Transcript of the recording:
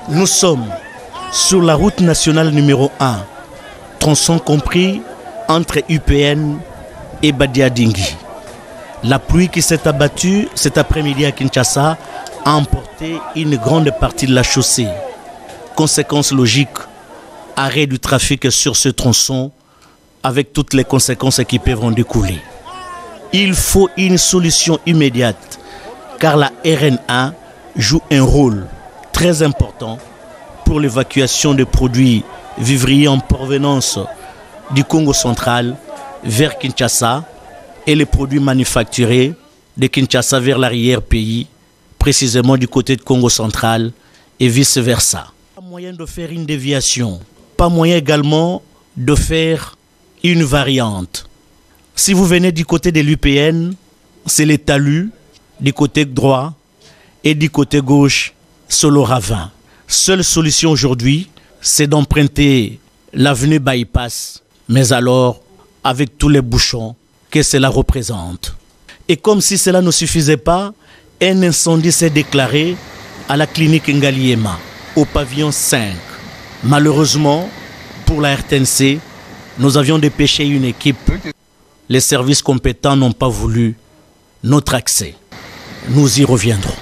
Nous sommes sur la route nationale numéro 1, tronçon compris entre UPN et Badiadingui. La pluie qui s'est abattue cet après-midi à Kinshasa a emporté une grande partie de la chaussée. Conséquence logique, arrêt du trafic sur ce tronçon avec toutes les conséquences qui peuvent en découler. Il faut une solution immédiate car la RN1 joue un rôle très important pour l'évacuation des produits vivriers en provenance du Congo central vers Kinshasa et les produits manufacturés de Kinshasa vers l'arrière-pays, précisément du côté de Congo central et vice-versa. Pas moyen de faire une déviation, pas moyen également de faire une variante. Si vous venez du côté de l'UPN, c'est les talus du côté droit et du côté gauche, c'est le ravin. Seule solution aujourd'hui, c'est d'emprunter l'avenue Bypass, mais alors avec tous les bouchons que cela représente. Et comme si cela ne suffisait pas, un incendie s'est déclaré à la clinique Ngaliema, au pavillon 5. Malheureusement, pour la RTNC, nous avions dépêché une équipe. Les services compétents n'ont pas voulu notre accès. Nous y reviendrons.